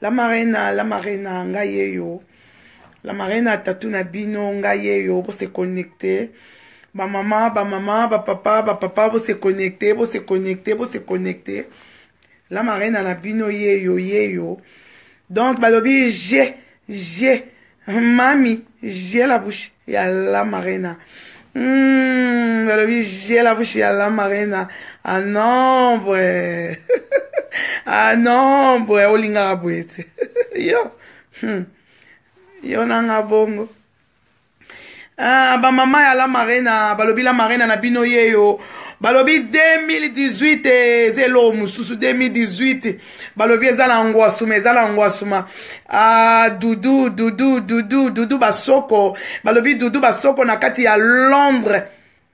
la marraine, ngaye yo. La marraine tatu na bino, ngaye yo, pour se connecter. Ba maman, ba papa, pour se connecter, pour se connecter. La marraine na bino ye yo. Donc, balobi, mami, j'ai la bouche, ya la marraine. Balobi, j'ai la bouche, ya la marraine. Ah non, ouais. Ah non, ouais, olinga abouete. Yo. Yo nanga bongo. Ah, ba mama ya la marraine, balobi la marraine na bino ye yo. Balobi 2018 zelo mususu 2018 balobi ezala ngwasuma ah dudu basoko balobi dudu basoko na kati ya Londres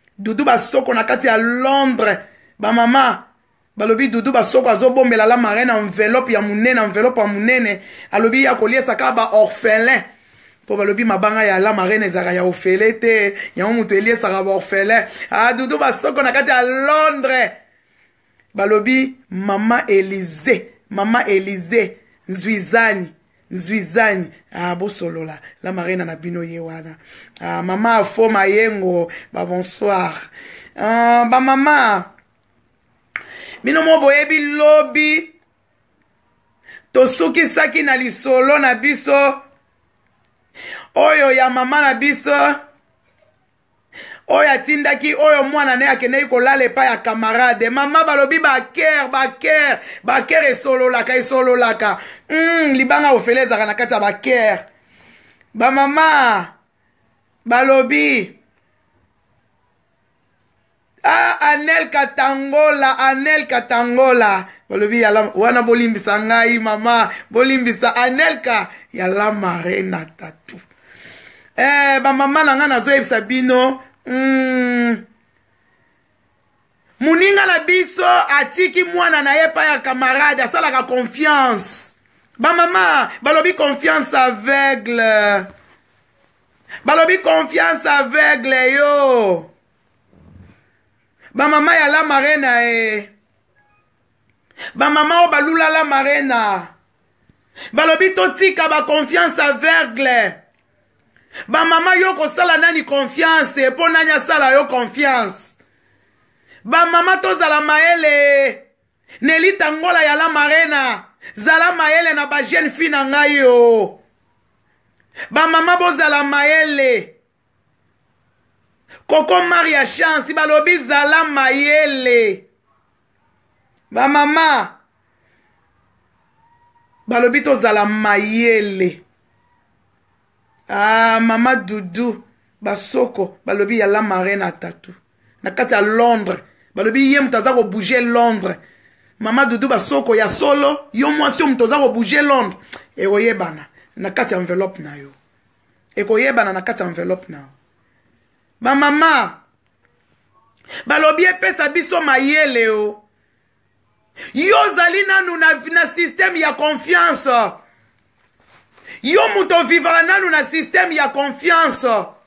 ba mama balobi dudu basoko azobombela la marraine enveloppe ya munene alobi ya koliesa ka ba orphelin po balobi mabanga ya la marraine ezaka ya ofelete ya mutu eliesa ka ba orphelin ah dudu basoko na kati ya Londres balobi mama Elise Nzuizani ah bosolola la marraine na bino ye wana ah mama afo mayengo ba bonsoir ba mama bino mo boyebi lobi tosukisaki na lisolo na biso oyo ya mama na biso oyo atindaki oyo mwana ne akendeki kolala epai ya camarade mama balobi baker esololaka libanga ofele ezaka na kati ya baker bamama balobi ah Anel Katangola balobi yala wana bolimbisa ngai mama bolimbisa Anelka yala marraine tatu ba mama na nga nazoyebisa bino muninga na biso atiki mwana na ye pa ya camarade asalaka confiance ba mama balobi confiance aveugle yo ba mama ya la marraine ba mama o balula la marraine balobi totika ba confiance aveugle ba mama yo kosala nani confiance po nani asala yo confiance ba mama tozala maele Nelita Ngola ya la marraine zala maele na ba jeune fille na ngai yo ba mama bozala maele Koko Maria Chance balobi zala mayele ba mama balobi to zala mayele ah mama Dudu basoko balobi ya la marraine tatu na kati ya Londres balobi ye mutaza ko bouger Londres mama Dudu basoko ya solo yo mwasi mutaza ko bouger Londres ekoyebana na kati ya enveloppe na yo ekoyebana na kati ya enveloppe na yo ba mama balobi epesa biso mayele o yo zali nanu na système ya confiance yo muto vivra nanu na système ya confiance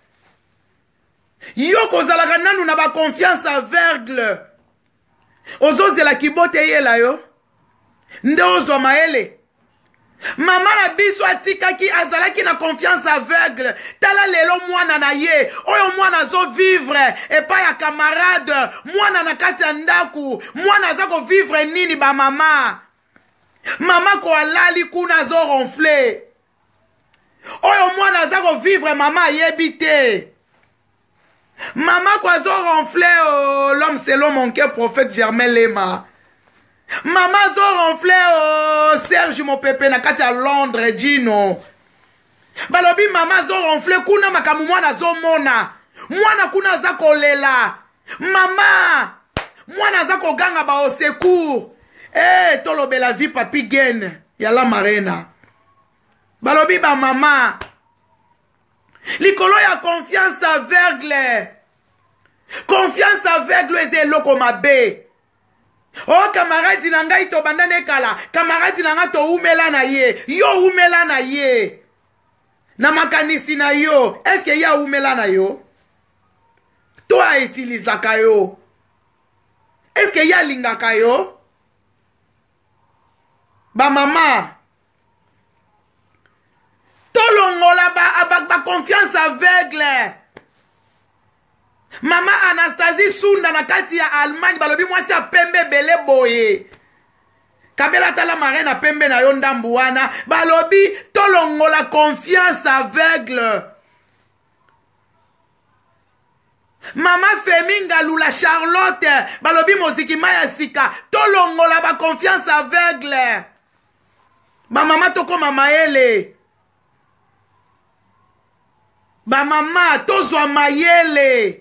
yo kozalaka nanu na ba confiance aveugle ozozela kibote yela yo nde ozwa maele mama na biso atikaki azalaki na confiance aveugle tala lelo mwana na ye oyo mwana azo vivre epai ya camarade mwana na kati ya ndaku mwana aza ko vivre nini ba mama ko alali kuna azo ronfler oyo mwana aza ko vivre mama ayebi te mama ko azo ronfler oh, l'homme selon mon cœur prophète Germain Lema mama zo ronfle o Serge Mopepe na kati ya Londres Gino balobi mama zo ronfle kuna makamu mwana zo mona mwana kuna za kolela mama mwana za koganga ba oseku tolobela vie papi gen ya la marraine balobi ba mama likolo ya confiance aveugle eze loko mabe oh camarade na ngai to bandane kala camarade na nga to umela na ye yo umela na ye na makanisi na yo est-ce que ya umela na yo to a utilizaka yo est-ce que ya lingaka yo ba mama tolongola ba confiance aveugle. Mama Anastasie Sunda na kati ya Allemagne balobi mwasi ya pembe bele boye. Kabela tala marraine na pembe na yo ndambu wana balobi tolongola confiance aveugle. Mama Feminga Lula Charlotte balobi moziki maya sika tolongola ba confiance aveugle. Ba mama toko mama ele. Ba mama tozwa mayele.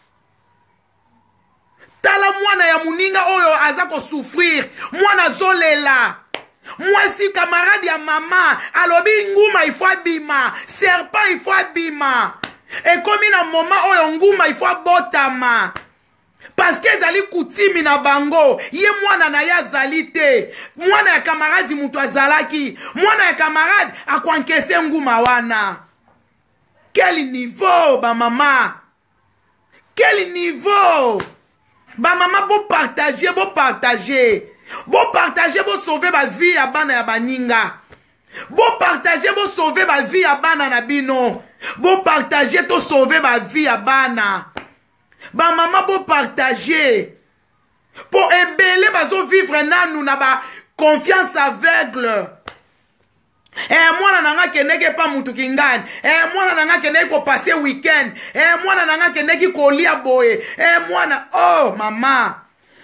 Tala mwana ya muninga oyo azako souffrir. Mwana zolela. Mwasi camarade ya mama. Alobi nguma ifo abima. Serpent ifo abima. E komi na moma oyo nguma ifo abotama. Parce que ezali kutimi na bango. Ye mwana na ya zali te. Mwana ya camarade mutu azalaki. Mwana ya camarade akwankese nguma wana. Quel niveau ba mama. Quel niveau. Ba maman bo partager, bo partager. Bo partager, bo sauver ba vie ya bana ya baninga. Bo partager, bo sauver ba vie ya bana na bino. Bo partager, to sauver ba vie ya bana. Ba maman bo partager. Pour ebele bazo vivre nanu na ba confiance aveugle. Mwana nanga keneke pa mutu kingani. Mwana nanga keneke ko passer weekend. Mwana nanga keneke ko lia boye. Mwana oh mama.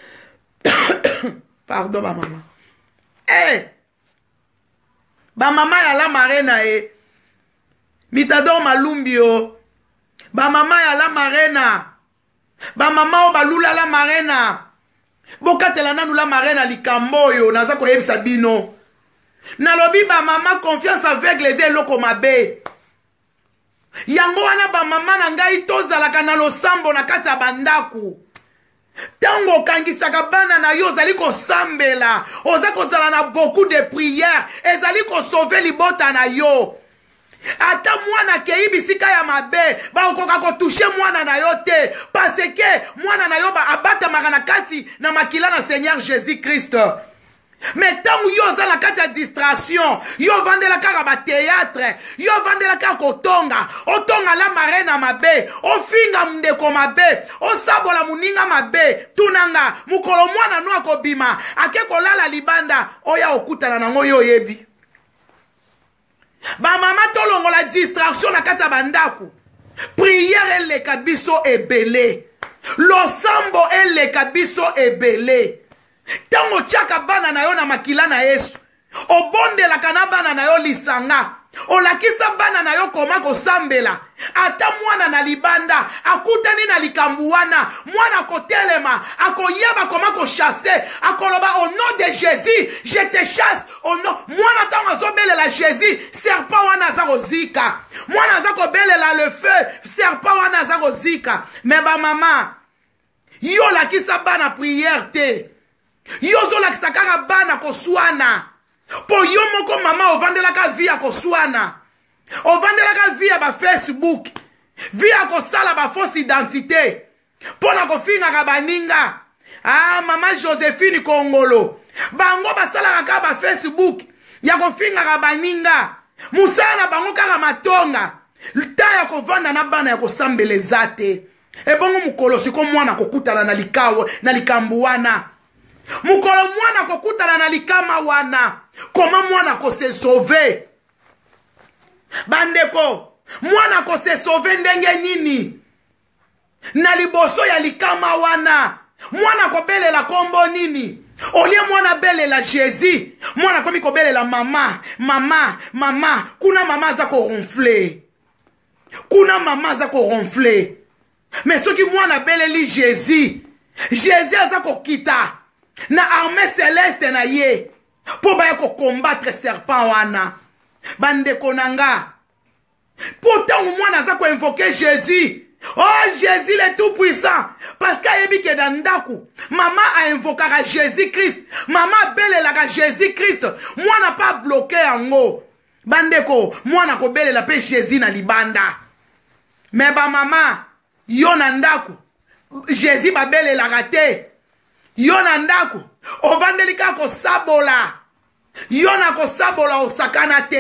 Pardon ba mama. Ba mama ya la marena Mitador malumbi o. Ba mama ya la marena. Ba mama o balula la marena. Bokatela nanu la marena likambo yo naza ko yebisa bino. Nalobi ba mama confiance aveugle les eloko mabe. Yango wana ba mama na ngai tozalaka na losambo na kati ya bandaku. Tango kangisaka bana na yo ozali kosambela. Oza kozala na beaucoup de prières. Ezali ko sauver libota na yo. Ata mwana kei bisika ya mabe ba okoka ko toucher mwana na yo te. Parce que mwana na yo ba abata na kati na makila na Seigneur Jésus Christ. Mais tant que yo za na kati ya distraction, yo vandela kaka ba théâtre, yo vandela kaka kotonga, otonga la marena mabe, ofinga mndeko mabe, osabola muninga mabe, tunanga, mukolo mwana no akobima, ake kolala libanda, oya okutana nango yo yebi. Ba mama tolongo la distraction na kati ya bandaku. Prière ele kabiso ebele. Losambo ele kabiso ebele. Tango chaka bana na yo na makila na Yesu. Obondela kana bana na yo lisanga. Olakisa bana na yo koma kosambela. Ata mwana na libanda. Akutani na likambuana. Mwana kotelema. Akoyaba koma ko chasser. Akoloba au nom de Jésus. Je te chasse. Au nom. Mwana tango azobele la Jésus. Serpent wana zako zika. Mwana zako bele la le feu. Serpent wana zako zika. Mais ba mama. Yo lakisa bana prière te. Yozo la kisakara bana koswana. Po yo moko mama ovandela ka via koswana. Ovandela ka via ba Facebook. Via kosala ba fausse identité. Pona kofinga ka baninga. Ah mama Joséphine Kongolo. Bango basala ka ba Facebook. Ya kofinga ka baninga. Musana bango kaka matonga. Lta ya kovanda na bana ya kosambelezate. Ebongo mukolo siko mwana kokutana na likawo na likambuana. Mukolo mwana kokutana na likama wana. Koma mwana ko se sauver. Bandeko, mwana ko se sauver ndenge nini? Na liboso ya likama wana. Mwana ko bele la kombo nini? Olie mwana bele la Jésus. Mwana komi ko bele la mama. Mama. Kuna mama za ko ronfler. Kuna mama za ko ronfler. Mais ce qui mwana bele li Jésus. Jésus aza ko kita. Na armée céleste na ye. Po ba ko combattre serpent wana. Bande konanga. Pourtant mwana za ko invoquer Jésus. Oh Jésus le tout puissant. Parce qu'il y a dans Ndaku. Maman a invoqué Jésus Christ. Maman belle la Jésus Christ. Moi n'a pas bloqué en haut. Bandeko, moi n'a pas belle la paix Jésus na libanda. Mais ba maman, yo na Ndaku. Jésus ba belle la raté. Yo na Ndaku. O vandelika ko sabola. Yo na ko sabola o sakanate.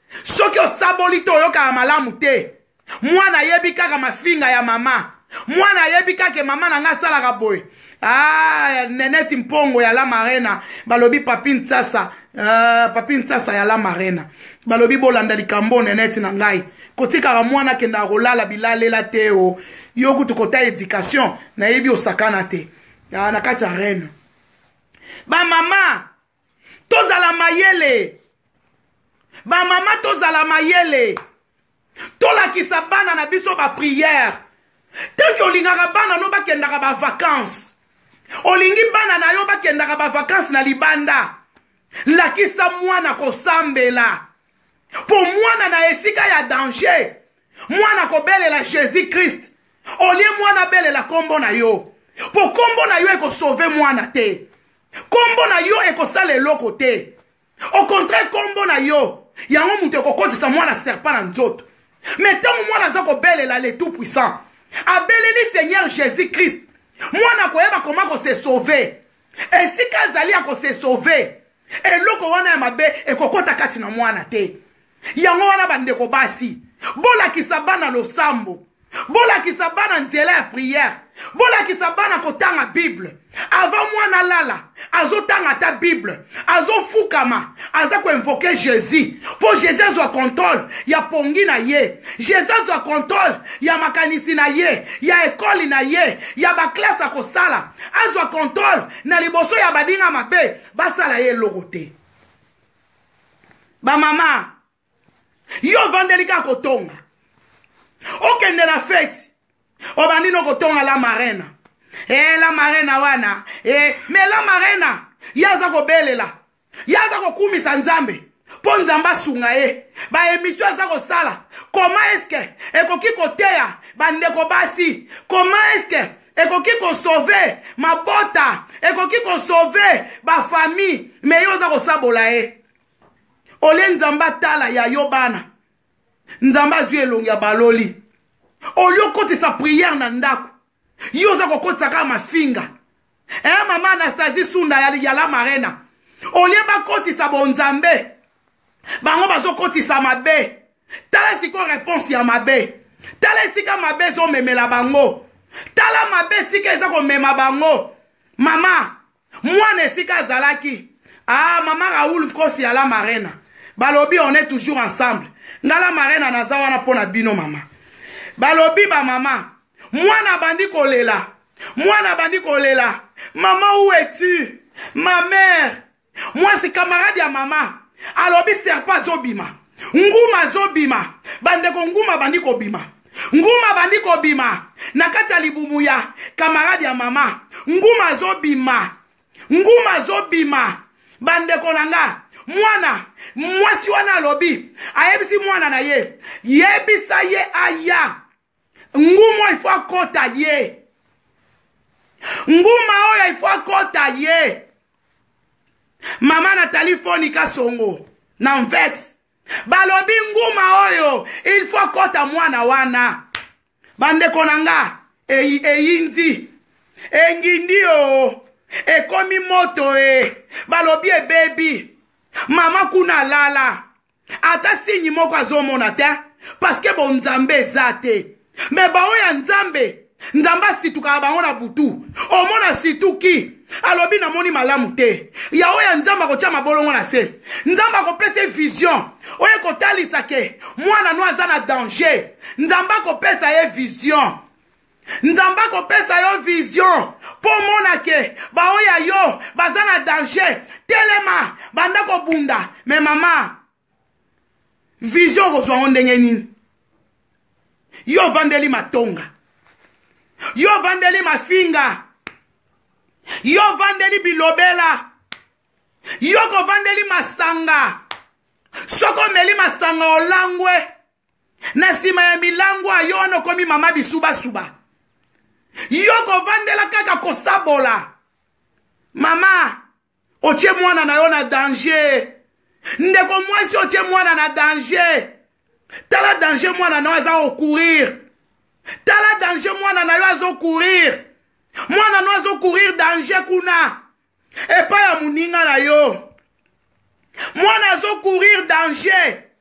soki osaboli to oyoka malamu te mwana yebi kaka mafinga ya mama mwana yebi kaka mama na nga salaka boy neneti mpongo ya la marena balobi papi ntsasa ya la marena balobi bolanda likambo neneti na ngai kotikaka mwana kenda kolala bilalela te o yo kutu kota éducation na yebi osakana te na kati ya reine ba mama tozala mayele ba mama tozala mayele tolakisa bana na biso ba prière tanki olingaka bana no bakendaka ba vacances olingi bana na yo bakendaka ba vacances na libanda lakisa mwana kosambela po mwana na esika ya danger mwana kobelela Jésus Christ olie mwana belela kombo na yo po kombo na yo ekosauve mwana te kombo na yo ekosala eloko te au contraire kombo na yo yango mutu ekokotisa mwana serpent na nzoto mais ntango mwana aza kobelela le tout puissant abeleli Seigneur Jésus Christ mwana koyeba koma kose sauve esika azali ya kose sauve eloko wana ya mabe ekokota kati na mwana te yango wana bandeko basi bolakisa bana losambo bolakisa bana nzela ya prière bolakisa bana kotanga Bible avant mwana lala azotanga ta Bible azofukama aza koinvoke Jésus po Jésus azwa contrôle ya pongi na ye Jésus azwa contrôle ya makanisi na ye ya ekoli na ye ya baklase akosala azwa contrôle na liboso ya badinga mabe basala ye eloko te bamama yo vandelika kotonga okende na fete obandi no kotonga la marena la marena wana mais la marena yaza kobelela yaza kokumisa nzambe po nzamba sunga ye ba émission aza kosala comment est-ce que ekoki koteya bandeko basi comment est-ce que ekoki kosauve mabota ekoki kosauve ba famille mais yo za kosabola ye ole nzamba tala ya yo bana nzamba azwi elongi ya baloli olio kotisa prière na ndako yo za kokotisa kaka mafinga mama Anastasie Sunda ya la marena olie bakotisa bonzambe bango bazokotisa mabe tala siko réponse ya mabe tala esika mabe ezomemela bango tala mabe esika eza komema bango mama mwana esika azalaki mama Raoul Nkosi ya la marena balobi on est toujours ensemble ngala marena naza wana pona bino mama balobi ba mama mwana bandi kolela maman où es-tu ma mère moi c'est camarade ya mama alobi serpa zobima nguma zobima bandeko nguma bandi kobima na kati ya libumu ya camarade ya mama nguma zobima bandeko nanga mwana mwasi wana alobi ayebisi mwana na ye yebisa ye aya nguma ifo akota ye nguma oyo ifo akota ye mama Nathalie Fonika Songo na Mvex balobi nguma oyo ifo akota mwana wana bandeko nanga eyindi engindi o ekomi moto balobi baby mama kuna lala ata sinyi moko azomona te parce que bon nzambe ezate me baoya nzambe situka bango na butu omona situki alobi na moni malamu te ya oya nzamba kotia mabolongo na se nzamba kopesa vision oye kotalisa ke mwana no aza na danger nzamba kopesa ye vision nzamba kopesa yo vision po mona ke baoya yo baza na danger telema banda kobunda me mama vision kozwa ndenge nini yo vandeli matonga yo vandeli mafinga yo vandeli bilobela yo ko vandeli masanga soko meli masanga olangwe na sima ya milango ayo no komi mama bisuba suba yo ko vandela kaka kosabola mama oche mwana na yo na danger ndeko mwasi oche mwana na danger tala danger mwana na yo aza okourir tala danger mwana na yo azokourir mwana no azokourir danger kuna epa ya muninga na yo mwana azokourir danger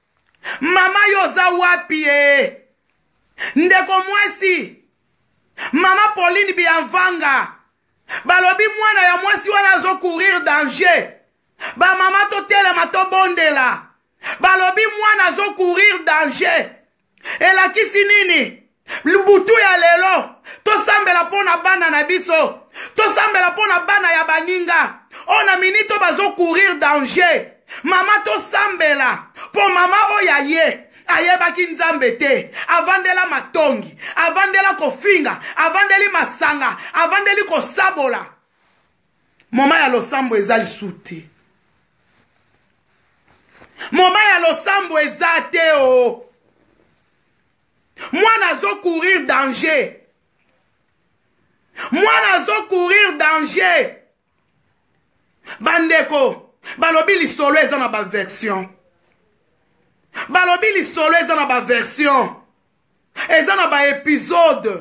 Mama yoza wapi e. Ndeko mwesi. Mama Pauline Bianvanga. Balobi mwana ya mwesi wana zo courir danger. Ba mama to telema to bondela. Balobi mwana zo courir danger. Ela kisi nini? Lubutu ya lelo. To sambela pona bana na biso. To sambela pona bana ya baninga. Ona minito bazo courir danger. Mama to sambela. Po mama oya ye. Ayebaki nzambe te. Avandela matongi. Avandela kofinga. Avandeli masanga. Avandeli kosabola. Mama ya losambo ezali suti. Mama ya losambo ezate o. Mwana zo courir danger. Mwana zo courir danger. Bandeko. Balobi lisolo eza na ba version. Balobi lisolo eza na ba version. Eza na ba épisode.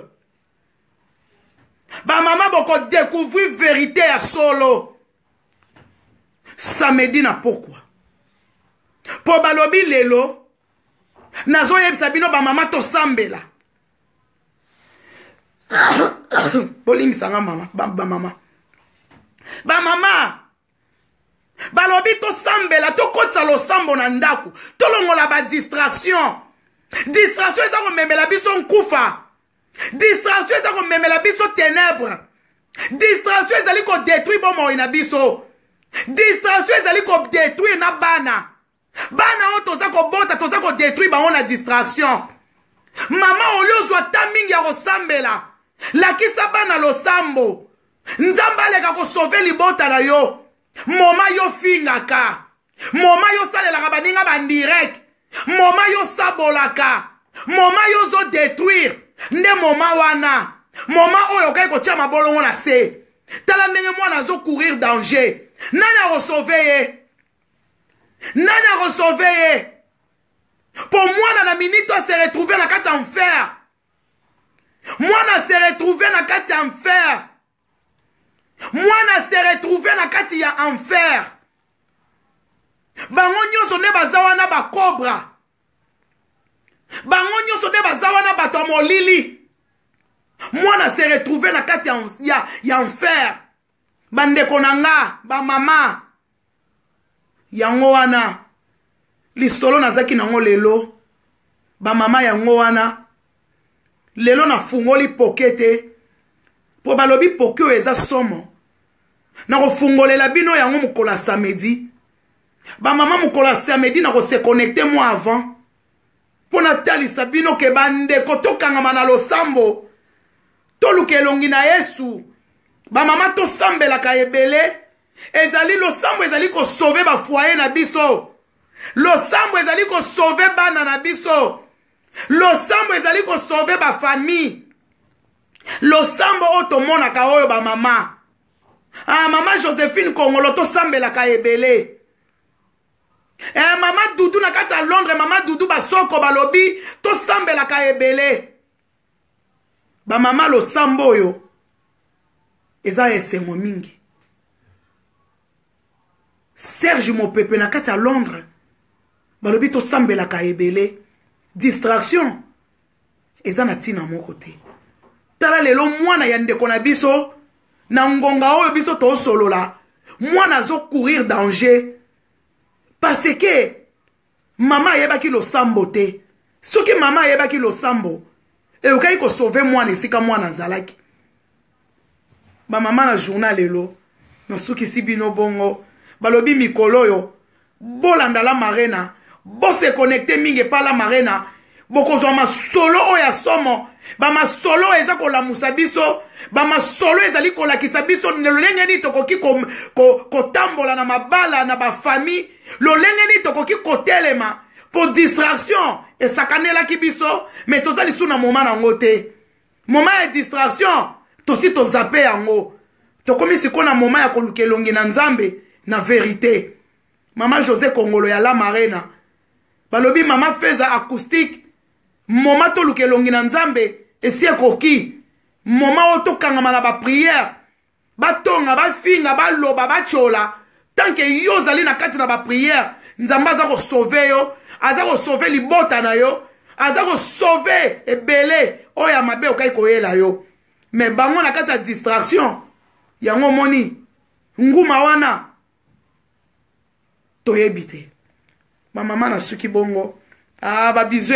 Ba mama boko découvrir vérité ya solo. Samedi na pourquoi? Po balobi lelo. Nazo yebisa bino ba mama to sambela. Polimisanga mama. Ba mama. Ba mama. Balobi to sambela. To kotsa lo sambo na ndaku. To longola ba distraction. Distraction eza ko memela biso nkufa. Distraction eza ko memela biso ténèbres. Distraction ezali ko détruire bomo ina biso. Distraction ezali ko détruire na bana. Bana o toza ko bota toza ko détruire ba on a distraction. Mama olio zwa tamingi ya kosambela. Lakisa bana lo sambo. Nzamba leka ko sauver libota na yo. Moma yo fingaka. Moma yo salela baninga bandirect. Moma yo sabolaka. Moma yo zo détruire. Nde moma wana. Moma oyo kai ko tia mabolongo na se. Tala ndenge mwana zo courir danger. Nani a sauver? Nani a sauver? Pour moi, na minute, on s'est retrouvé dans la carte enfer. Moi, on s'est retrouvé dans la carte enfer. Moi, on s'est retrouvé dans la carte enfer. Bango nyoso ne bazawana ba cobra. Bango nyoso ne bazawana ba tomolili. Moi, on s'est retrouvé dans la carte enfer. Bande konanga, ba mama. Yango wana. Lisolo nazaki nango lelo. Ba mama yango wana. Lelo na fungoli pokete. Po balobi pokyo eza somo. Na ko fungolela bino yango mukola samedi. Ba mama mukola samedi na ko se connecter moi avant. Po na talisa bino ke bande kotokanga na losambo. Toluke elongi na Yesu. Ba mama to sambela ka ebele. Ezali losambo ezali ko sauver ba foyer na biso. Losambo ezali ko sauver bana na biso. Losambo ezali ko sauver ba famille. Losambo otomona ka oyo ba mama. Ah mama Joséphine Kongolo to sambela ka ebele. Mama Doudou na kati ya Londres, mama Doudou basoko balobi to sambela ka ebele. Ba mama losambo yo eza esengo mingi. Serge Mopepe na kati ya Londres. Balobi to sambela ka ebele. Distraction. Eza na tina moko te. Tala lelo mwana ya ndeko na biso. Na ngonga oyo biso to solola. Mwana zo courir danger. Parce que mama yebaki lo sambo te. Soki mama yebaki lo sambo. E ukai ko sauver mwana esika mwana zalaki. Ba mama na journal lelo. Na soki sibino bongo. Balobi mikolo yo. Bolanda la marena. Bo se connecte mingi pa la marena. Boko zo ma solo oya somo. Ba ma solo eza ko la musabiso. Ba ma solo ezali ko la kisabiso. Lolenge ni tokoki ko tambola na mabala na ba famille. Lolenge ni tokoki ko telema. Pour distraction. E sakanela kibiso. Mais tozali sou na moma na ngote. Moma ya distraction. Tosi to zappe yango. Tokomi siko na moma ya koluke longi na nzambe. Na vérité. Maman José Kongolo ya la marena. Balobi mama feza acoustique. Moma to luke longi na nzambe. Esi ekoki. Moma oto kangama na ba prière. Ba tonga, ba finga, ba loba, ba chola. Tant que yo zali na kati na ba prière. Nzamba za ko sauver yo. aza ko sauver libota na yo aza ko sauver ebele oyo ya mabe okai koyela yo mais bango na kati ya distraction yango moni nguma wana toyebi te bamama na suki bongo babizu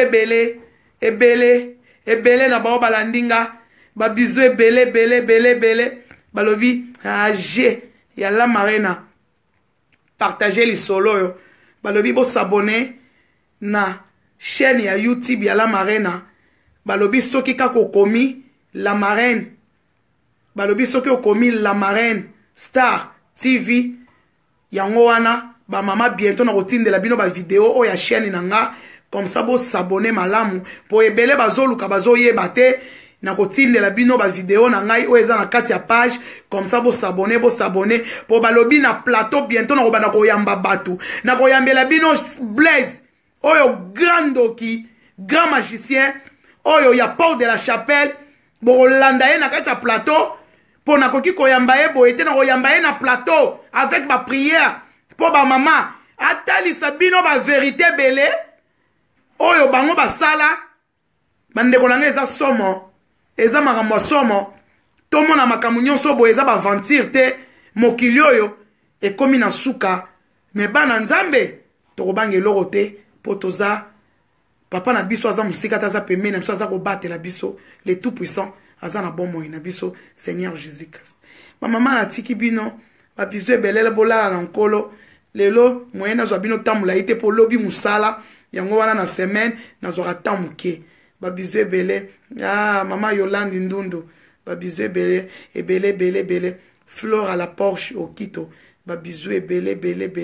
ebele na bao balandinga babizu ebele balobi je ya la marena partager lisolo yo balobi bo s'abonner na chaîne ya YouTube ya la marena balobi soki kaka okomi la marraine balobi soki okomi la marraine Star TV yango wana ba mama bientôt na kotindela bino ba vidéo o ya chaîne nanga comme ça bo s'abonner malamu po ebele bazoluka bazoyeba te na kotindela bino ba vidéo na ngai o eza na kati ya page comme ça bo s'abonner po balobi na plateau bientôt na kobana koyamba batu na koyambela bino Blaise oyo grand doki grand magicien oyo ya Paul de la Chapelle bo landa ye na kati ya plateau po na koki koyamba ye bo ete na koyamba ye na plateau avec ba prière po ba mama atalisa bino ba vérité belé oyo bango basala bandeko nanga eza somo eza makambo somo tomona makambo nyonso bo eza baventure te mokili oyo ekomi na suka me bana nzambe tokobanga eloko te po toza papa na biso aza mosika te aza pembeni na biso aza kobatela biso le tout puissant aza na bomoi na biso Seigneur Jésus Christ bamama natiki bino babizu ebelele bolala na nkolo lelo moyen nazwa bino tamula ite po lobi musala yango wana na semaine nazwaka temps moke babizu ebele mama Yolande Ndundu babizu ebele Flore à la Porsche au Quito babizu ebele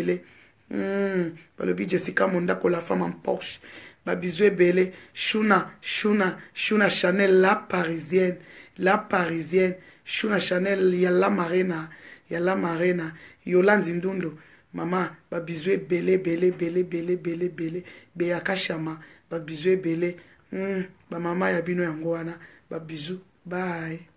balobi Jessica Mondako la femme en Porsche babizu ebele Shuna Chanel la parisienne Shuna Chanel ya la marena Yolande Ndundu mama babizu ebele Beyakashama babizu ebele ba mama ya bino yango wana babizu bye.